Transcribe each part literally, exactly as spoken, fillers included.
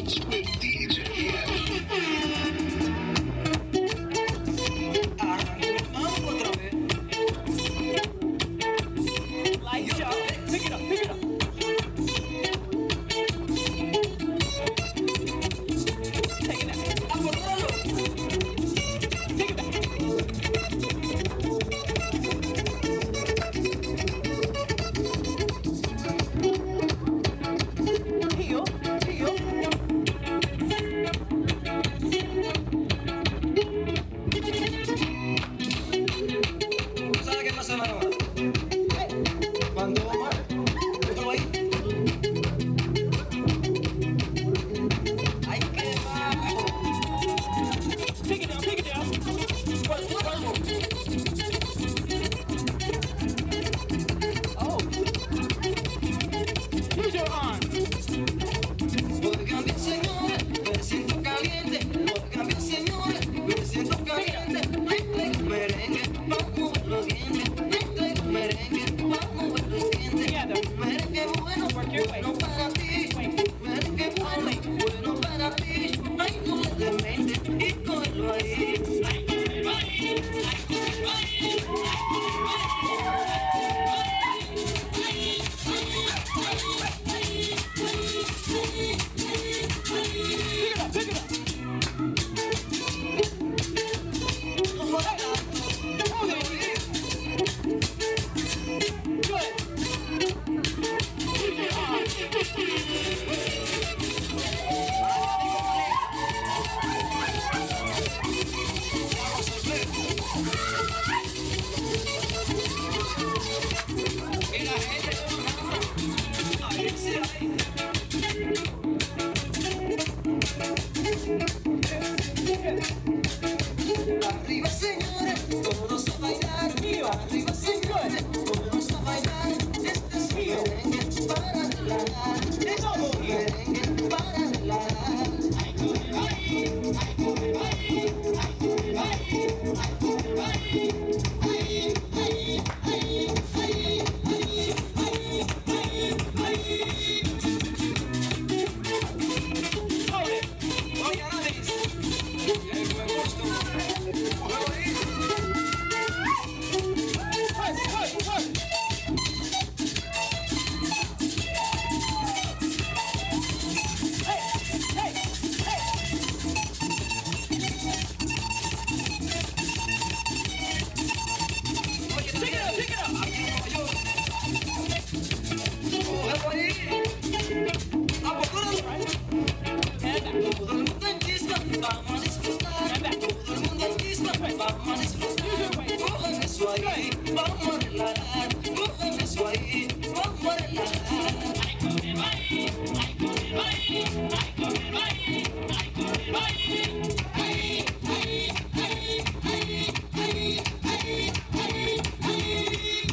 mix with D J. Arrancamos otra vez. Light show. Pick it up, pick it up. Take it back. Acordalo. Take it back. Heel, heel. ¿Sabes qué pasa, mano? Cuando Omar, déjalo ahí. Hay que bajo. Pick it down, pick it down. Cuerpo, cuerpo. Oh. Use your arm. Oigan bien, señores, me siento caliente. Oigan bien, señores, me siento caliente. Ay, traigo merengue, vamos a ver los dientes. Ay, traigo merengue, vamos a ver los dientes. Merengue bueno, bueno para ti. Merengue bueno, bueno para ti. Ay, no le des mente y cógelo ahí. Ay, cógelo ahí, ay, cógelo ahí. Arriba, señores, todos a bailar. Arriba, señores, todos a bailar. Este es mi merengue para relajar. Este es mi merengue para relajar. Ay, cógelo ahí, ay, cógelo ahí, ay, cógelo ahí, ay, cógelo ahí. Ay, ay, ay, ay, ay, ay, ay, ay. Hold it. Oye, Anis. El buen gusto. Cógelo ahí. Hey, hey, hey. Todo el mundo en chispa, vamos a disfrutar. Todo el mundo en chispa, vamos a disfrutar. Cojan eso ahí, vamos a relajar. Cojan eso ahí, vamos a relajar. Ay, cógelo ahí, ay, cógelo ahí, ay, cógelo ahí, ay, cógelo ahí. Ay, ay, ay, ay, ay, ay, ay, ay.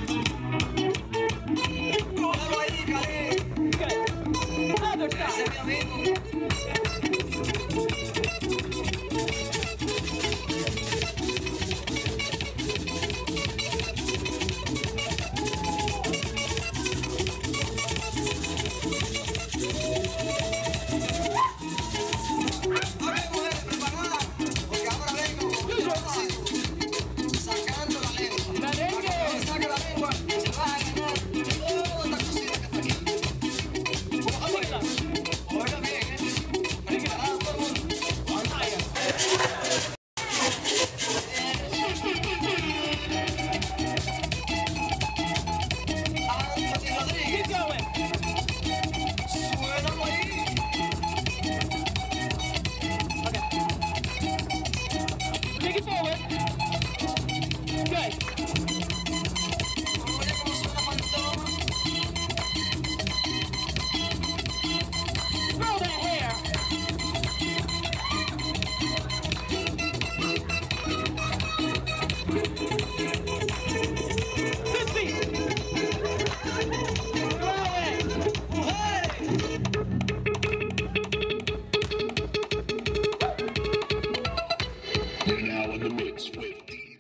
Cógelo ahí, Cali. Ese es mi amigo. Take it forward. Good. Throw that hair. Six feet. You're now in the mix with D J.